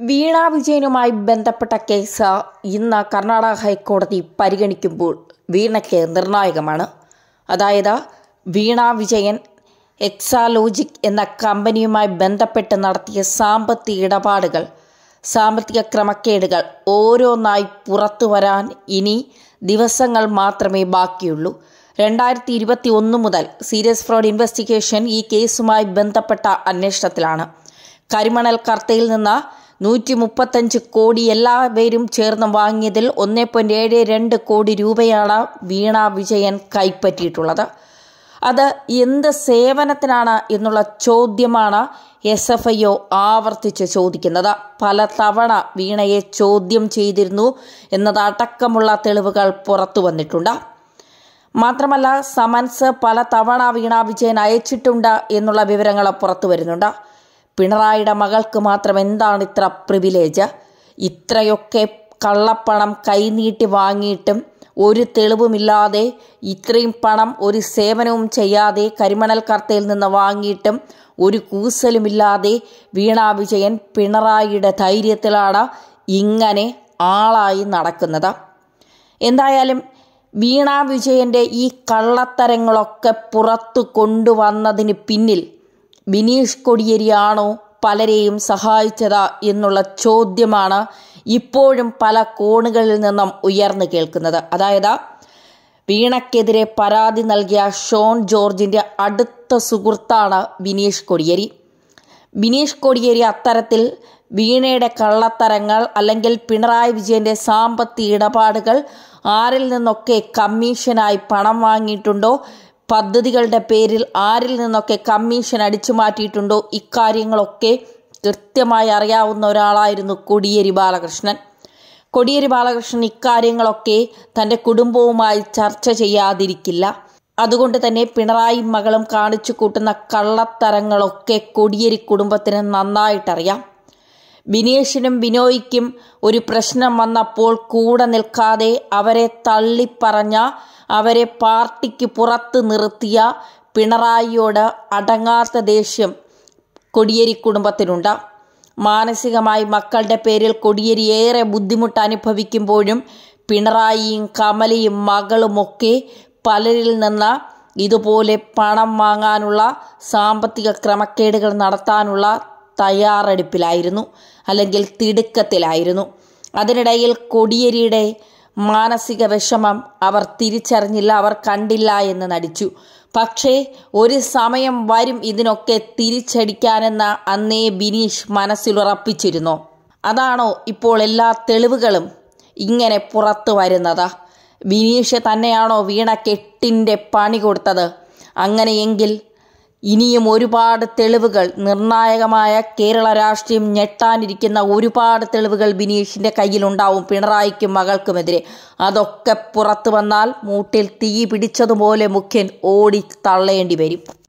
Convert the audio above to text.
വീണ വിജയനുമായി ബന്ധപ്പെട്ട കേസ് ഇന്ന് കർണാടക ഹൈക്കോടതി പരിഗണിക്കുമ്പോൾ വീണയ്ക്ക് നിർണായകമാണ്. അതായത് വീണ വിജയൻ എക്സാലോജിക് എന്ന കമ്പനിയുമായി ബന്ധപ്പെട്ട് നടത്തിയ സാമ്പത്തിക ഇടപാടുകൾ, സാമ്പത്തിക ക്രമക്കേടുകൾ ഓരോന്നായി പുറത്തു വരാൻ ഇനി ദിവസങ്ങൾ മാത്രമേ ബാക്കിയുള്ളൂ. 2021 മുതൽ സീരിയസ് ഫ്രോഡ് ഇൻവെസ്റ്റിഗേഷൻ ഈ കേസുമായി ബന്ധപ്പെട്ട അന്വേഷണത്തിലാണ്. കരിമണൽ കർത്തയിൽ നിന്ന് 135 കോടി എല്ലാവരും ചേർന്ന് വാങ്ങിയതിൽ 1.72 കോടി രൂപയാണ് വീണ വിജയൻ കൈപ്പറ്റിയിട്ടുള്ളത്. അത് എന്ത് സേവനത്തിനാണ് എന്നുള്ള ചോദ്യമാണ് SFIO ആവർത്തിച്ച് ചോദിക്കുന്നത്. പല തവണ വീണയെ ചോദ്യം ചെയ്തിരുന്നു എന്നതടക്കമുള്ള തെളിവുകൾ പുറത്തു വന്നിട്ടുണ്ട്. മാത്രമല്ല, സമൻസ് പല തവണ വീണ വിജയൻ അയച്ചിട്ടുണ്ട് എന്നുള്ള വിവരങ്ങൾ പുറത്തു വരുന്നുണ്ട്. പിണറായിയുടെ മകൾക്ക് മാത്രം എന്താണ് ഇത്ര പ്രിവിലേജ്? ഇത്രയൊക്കെ കള്ളപ്പണം കൈനീട്ടി വാങ്ങിയിട്ടും ഒരു തെളിവുമില്ലാതെ, ഇത്രയും പണം ഒരു സേവനവും ചെയ്യാതെ കരിമണൽ കർത്തയിൽ നിന്ന് വാങ്ങിയിട്ടും ഒരു കൂസലുമില്ലാതെ വീണ വിജയൻ പിണറായിയുടെ ധൈര്യത്തിലാണ് ഇങ്ങനെ ആളായി നടക്കുന്നത്. എന്തായാലും വീണ വിജയൻ്റെ ഈ കള്ളത്തരങ്ങളൊക്കെ പുറത്തു കൊണ്ടുവന്നതിന് പിന്നിൽ ബിനീഷ് കൊടിയേരിയാണോ പലരെയും സഹായിച്ചത് എന്നുള്ള ചോദ്യമാണ് ഇപ്പോഴും പല കോണുകളിൽ നിന്നും ഉയർന്നു കേൾക്കുന്നത്. അതായത് വീണയ്ക്കെതിരെ പരാതി നൽകിയ ഷോൺ ജോർജിൻ്റെ അടുത്ത സുഹൃത്താണ് ബിനീഷ് കൊടിയേരി. ബിനീഷ് കൊടിയേരി അത്തരത്തിൽ വീണയുടെ കള്ളത്തരങ്ങൾ അല്ലെങ്കിൽ പിണറായി വിജയൻ്റെ സാമ്പത്തിക ഇടപാടുകൾ ആരിൽ നിന്നൊക്കെ കമ്മീഷനായി പണം വാങ്ങിയിട്ടുണ്ടോ, പദ്ധതികളുടെ പേരിൽ ആരിൽ നിന്നൊക്കെ കമ്മീഷൻ അടിച്ചു മാറ്റിയിട്ടുണ്ടോ, ഇക്കാര്യങ്ങളൊക്കെ കൃത്യമായി അറിയാവുന്ന ഒരാളായിരുന്നു കോടിയേരി ബാലകൃഷ്ണൻ. കോടിയേരി ബാലകൃഷ്ണൻ ഇക്കാര്യങ്ങളൊക്കെ തൻ്റെ കുടുംബവുമായി ചർച്ച ചെയ്യാതിരിക്കില്ല. അതുകൊണ്ട് തന്നെ പിണറായി മകളും കാണിച്ചു കൂട്ടുന്ന കള്ളത്തരങ്ങളൊക്കെ കോടിയേരി കുടുംബത്തിന് നന്നായിട്ടറിയാം. ബിനീഷിനും ബിനോയ്ക്കും ഒരു പ്രശ്നം വന്നപ്പോൾ കൂടെ നിൽക്കാതെ അവരെ തള്ളിപ്പറഞ്ഞ, അവരെ പാർട്ടിക്ക് പുറത്ത് നിർത്തിയ പിണറായിയോട് അടങ്ങാത്ത ദേഷ്യം കോടിയേരി കുടുംബത്തിനുണ്ട്. മാനസികമായി മക്കളുടെ പേരിൽ കോടിയേരി ഏറെ ബുദ്ധിമുട്ട് അനുഭവിക്കുമ്പോഴും പിണറായിയും കമലയും മകളുമൊക്കെ പലരിൽ നിന്ന് ഇതുപോലെ പണം വാങ്ങാനുള്ള, സാമ്പത്തിക ക്രമക്കേടുകൾ നടത്താനുള്ള തയ്യാറെടുപ്പിലായിരുന്നു, അല്ലെങ്കിൽ തിടുക്കത്തിലായിരുന്നു. അതിനിടയിൽ കോടിയേരിയുടെ മാനസിക വിഷമം അവർ തിരിച്ചറിഞ്ഞില്ല, അവർ കണ്ടില്ല എന്ന് നടിച്ചു. പക്ഷേ ഒരു സമയം വരും ഇതിനൊക്കെ തിരിച്ചടിക്കാനെന്ന് അന്നേ ബിനീഷ് മനസ്സിലുറപ്പിച്ചിരുന്നു. അതാണോ ഇപ്പോൾ എല്ലാ തെളിവുകളും ഇങ്ങനെ പുറത്തു വരുന്നത്? ബിനീഷ് തന്നെയാണോ വീണയ്ക്ക് 8ന്റെ പണി കൊടുത്തത്? അങ്ങനെയെങ്കിൽ ഇനിയും ഒരുപാട് തെളിവുകൾ, നിർണായകമായ കേരള രാഷ്ട്രീയം ഞെട്ടാനിരിക്കുന്ന ഒരുപാട് തെളിവുകൾ ബിനീഷിൻ്റെ കയ്യിലുണ്ടാവും പിണറായിക്കും മകൾക്കുമെതിരെ. അതൊക്കെ പുറത്തു വന്നാൽ മൂട്ടിൽ തീ പിടിച്ചതുപോലെ മുഖ്യൻ ഓടി തള്ളേണ്ടി വരും.